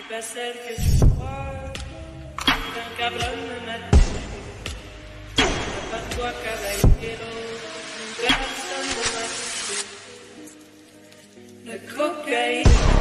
pas celle que tu crois. Un cabrón me mate. Pas toi, caballero. Personne ne m'a touché. La cocaïne.